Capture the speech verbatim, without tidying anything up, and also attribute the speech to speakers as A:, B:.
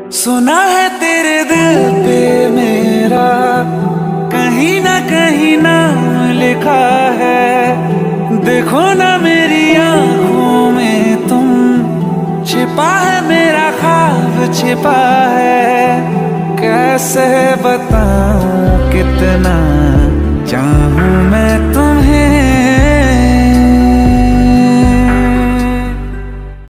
A: सुना है तेरे दिल पे मेरा कहीं ना कहीं नाम लिखा है। देखो ना मेरी आंखों में तुम, छिपा है मेरा ख्वाब छिपा है। कैसे बताऊं कितना चाहूं मैं तुम